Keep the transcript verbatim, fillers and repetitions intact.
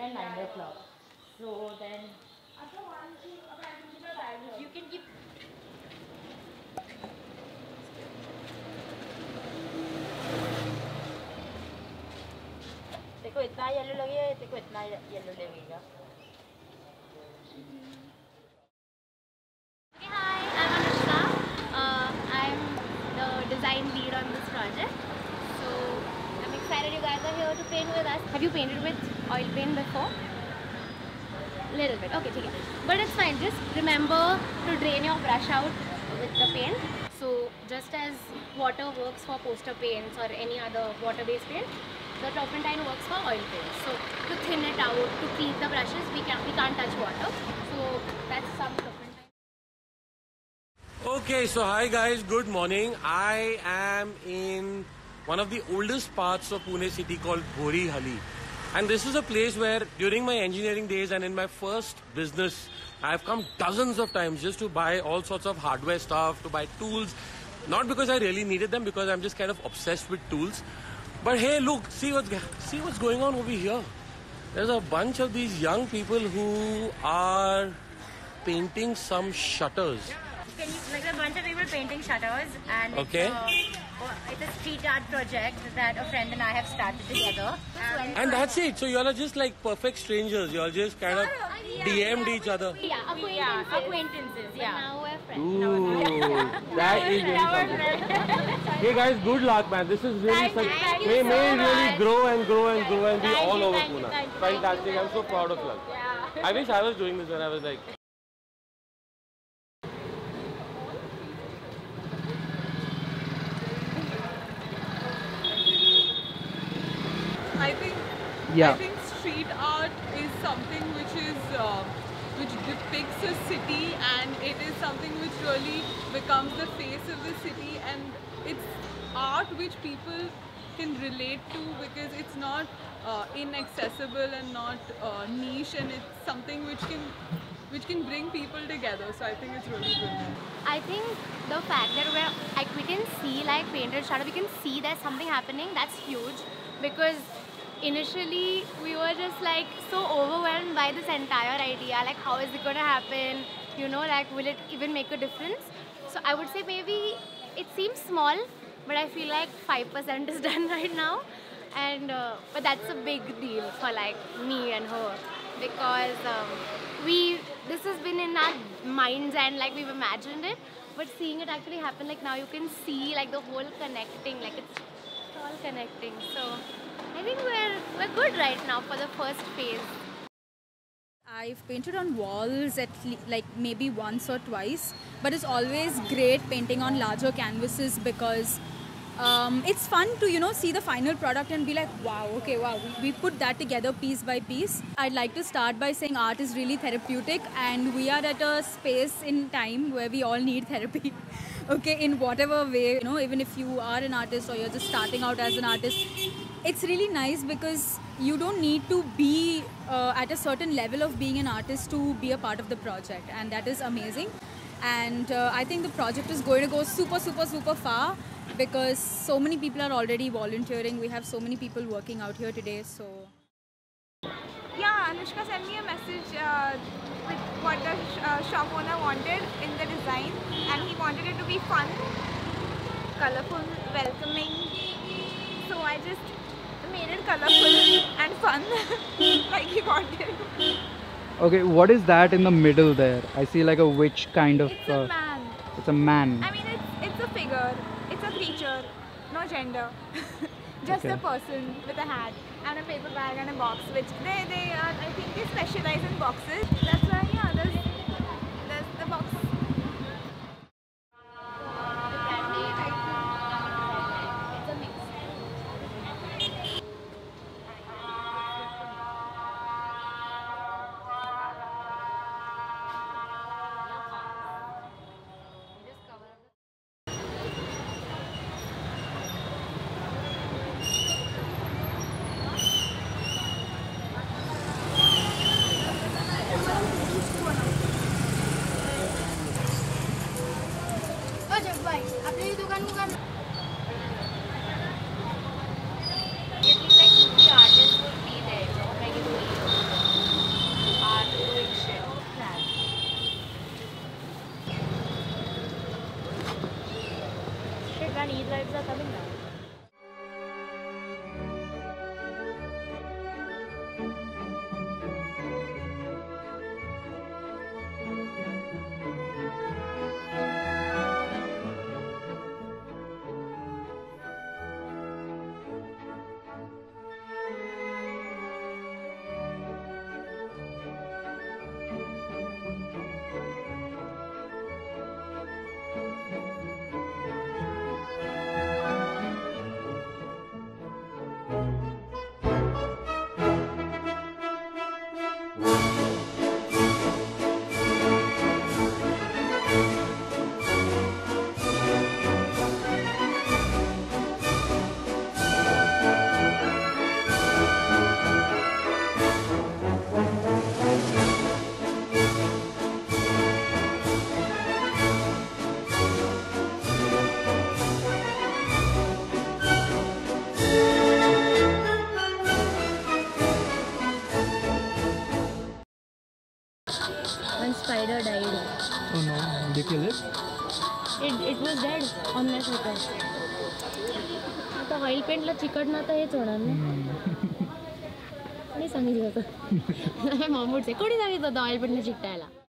and nine o'clock. So then you can keep. देखो इतना yellow लगेगा, देखो इतना येलो लगेगा. Okay, hi, I'm Anushka. Uh, I'm the design lead on this project. So I'm excited you guys are here to paint with us. Have you painted with oil paint before? Little bit. Okay, okay. But it's fine. Just remember to drain your brush out with the paint. So just as water works for poster paints or any other water-based paint, the turpentine works for oil paint. So to thin it out, to clean the brushes, we can't we can't touch water. So that's some turpentine. Okay, so hi guys, good morning. I am in one of the oldest parts of Pune city called Bhori Halli. And this is a place where during my engineering days and in my first business, I've come dozens of times just to buy all sorts of hardware stuff, to buy tools. Not because I really needed them, because I'm just kind of obsessed with tools. But hey, look, see what's, see what's going on over here. There's a bunch of these young people who are painting some shutters. Can you, like a bunch of people painting shutters, and Okay. it's, a, it's a street art project that a friend and I have started together. And, And that's it. So you all are just like perfect strangers. You all just kind of D M'd each other. Yeah, acquaintances. yeah, acquaintances, But yeah. now we're friends. Ooh, that is really something. Hey guys, good luck, man. This is really Thank such. you, thank you May, so may it really much. grow and grow and grow and be Thank all you, over thank you, Pune. thank you. Fantastic. I'm so proud of you. Yeah. I wish I was doing this when I was like. I think Yeah. I think street art is something which is uh, which depicts a city, and it is something which really becomes the face of the city, and it's art which people can relate to because it's not uh, inaccessible and not uh, niche, and it's something which can which can bring people together. So I think it's really brilliant. I think the fact that we're like we can see like painted shutter, we can see there's something happening. That's huge because initially we were just like so overwhelmed by this entire idea. Like, how is it going to happen? You know, like, will it even make a difference? So I would say maybe it seems small, but I feel like five percent is done right now. And uh, but that's a big deal for like me and her because um, we this has been in our minds and like we've imagined it, but seeing it actually happen, like now you can see like the whole connecting, like it's all connecting. So I think we're we're good right now for the first phase. I've painted on walls at le like maybe once or twice, but it's always great painting on larger canvases because um, it's fun to, you know, see the final product and be like, wow, okay, wow, we, we put that together piece by piece. I'd like to start by saying art is really therapeutic, and we are at a space in time where we all need therapy. Okay, in whatever way, you know, even if you are an artist or you're just starting out as an artist, it's really nice because you don't need to be uh, at a certain level of being an artist to be a part of the project, and that is amazing. And uh, I think the project is going to go super, super, super far because so many people are already volunteering. We have so many people working out here today. So yeah, Anushka sent me a message uh, with what the sh uh, shop owner wanted in the design, and he wanted it to be fun, colorful, welcoming. So I just made it colorful and fun like he wanted. Okay, what is that in the middle there? I see like a witch kind of. It's a uh, man. It's a man. I mean, it's it's a figure. It's a creature. No gender. Just Okay. a person with a hat and a paper bag and a box. Which they they are. I think they specialize in boxes. That's why yeah. There's there's the box. It's a mix. street lights are coming now. One spider died. Oh no, did you kill it? It it was dead on my photo. आता oil पेंटला चिकटणं तर हेच होणार ना. कोणी सांगितलं होतं? मामूडचे कोणी सांगितलं होतं ऑइल पेंटला चिकटायला?